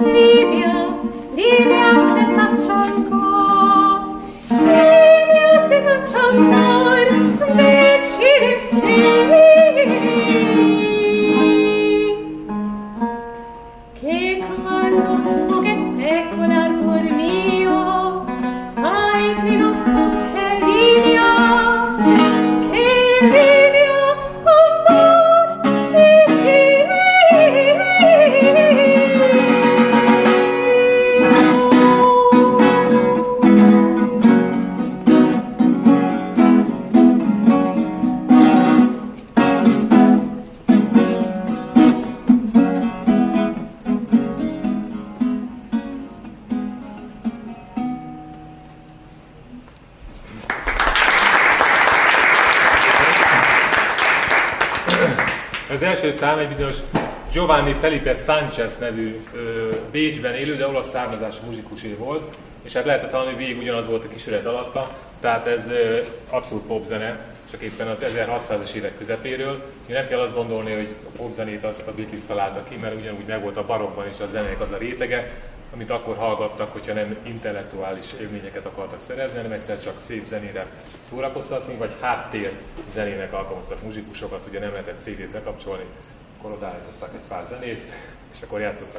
Az első szám egy bizonyos Giovanni Felipe Sánchez nevű Bécsben élő, de olasz származású muzsikusé volt, és hát lehetett hallani, hogy végig ugyanaz volt a kísérlet alatta, tehát ez abszolút popzene, csak éppen az 1600-as évek közepéről. Nem kell azt gondolni, hogy a popzenét azt a Beatles találta ki, mert ugyanúgy megvolt a barokkban is a zenének az a rétege, amit akkor hallgattak, hogyha nem intellektuális élményeket akartak szerezni, hanem egyszer csak szép zenére szórakoztatni, vagy háttér zenének alkalmaztak muzsikusokat, ugye nem lehetett CD-t bekapcsolni, akkor odaállítottak egy pár zenészt, és akkor játszottak.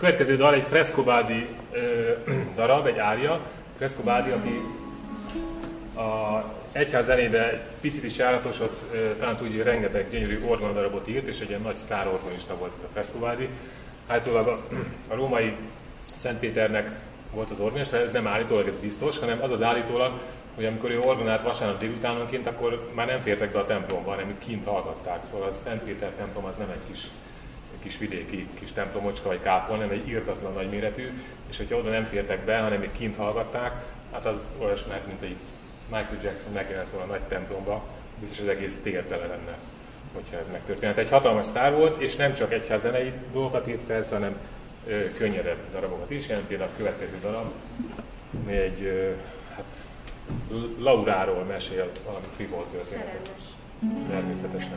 következő dal egy Frescobaldi darab, egy ária. Frescobaldi, aki a egyház zenébe egy picit is járatos, ott talán úgy rengeteg gyönyörű orgonadarabot írt, és egy ilyen nagy sztárorgonista volt a Frescobaldi. Állítólag a római Szentpéternek volt az orgonista, ez nem állítólag, ez biztos, hanem az állítólag, hogy amikor ő orgonált vasárnap délutánonként, akkor már nem fértek be a templomba, hanem kint hallgatták. Szóval a Szentpéter templom az nem egy kis vidéki kis templomocska vagy kápolna, hanem egy irdatlan nagyméretű, és hogyha oda nem fértek be, hanem még kint hallgatták, hát az olyas lehet, mint egy Michael Jackson megjelent volna a nagy templomba, biztos az egész tér tele lenne, hogyha ez megtörtént. Egy hatalmas sztár volt, és nem csak egyházzenei dolgokat írt persze, hanem könnyedebb darabokat is, ilyen például a következő darab, ami egy Lauráról mesél valami frivol történetet. Természetesen.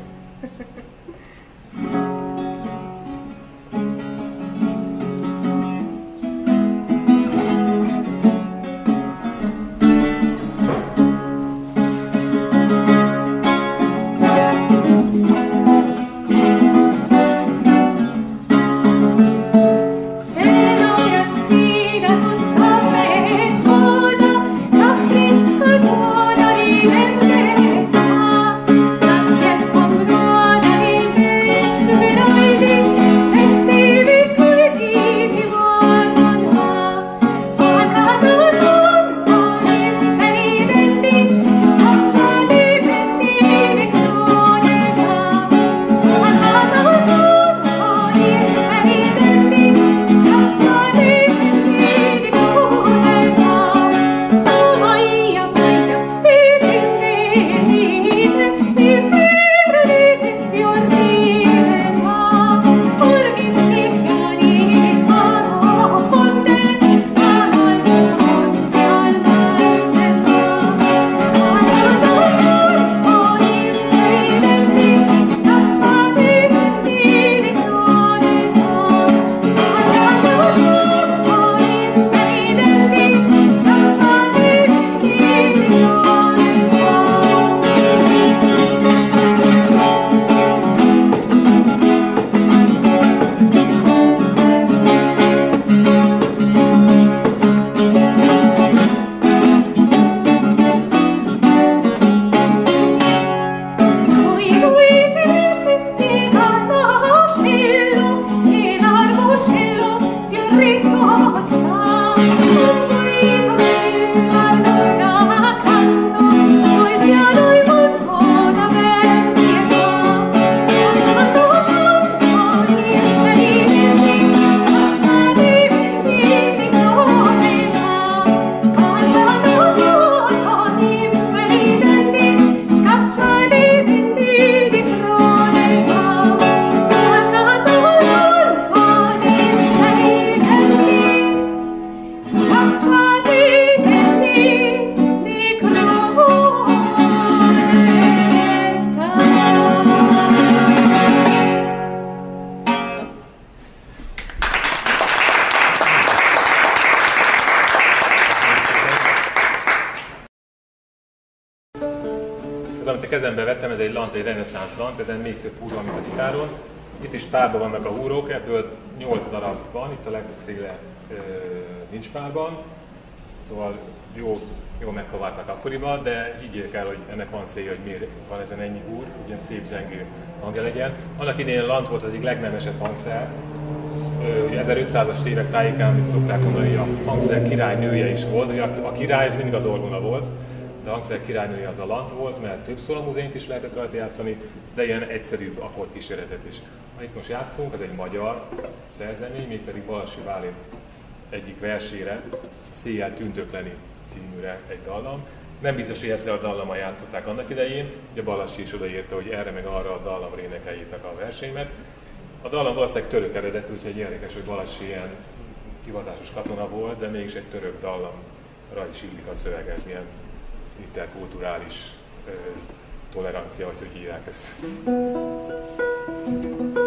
Ez, amit a kezembe vettem, ez egy lant, egy reneszánsz lant, ezen még több húr van, mint a gitáron. Itt is párban vannak a húrok, ebből 8 darab van, itt a legszéle nincs párban. Szóval jó megkavarták akkoriban, de higgyék el, hogy ennek van célja, hogy miért van ezen ennyi húr, hogy ilyen szép zengő hangja legyen. Annak idején a lant volt az egyik legnemesebb hangszer. 1500-as évek tájékán, amit szokták mondani, a hangszer királynője is volt. Ugye a király ez mindig az orgona volt, de a hangszer királynője az a lant volt, mert több szólamuzént is lehetett rajta játszani, de ilyen egyszerűbb akkordkíséretet is. Amit most játszunk, az egy magyar szerzemény, mégpedig Balassi Bálint egyik versére, Széjjel tündökleni címűre egy dallam. Nem biztos, hogy ezzel a dallammal játszották annak idején, ugye Balassi is odaírta, hogy erre meg arra a dallamra énekeljétek a versémet. A dallam valószínűleg török eredetű, úgyhogy érdekes, hogy Balassi ilyen hivatásos katona volt, de mégis egy török dallamra is illik a szöveg, ez ilyen interkulturális tolerancia, vagy hogy hívják ezt.